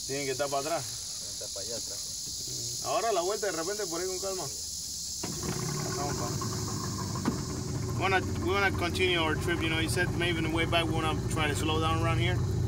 Tienen que estar para atrás. Está para allá atrás. Ahora la vuelta de repente por ahí con calma. We're gonna continue our trip. You know, you said maybe on the way back we wanna try to slow down around here.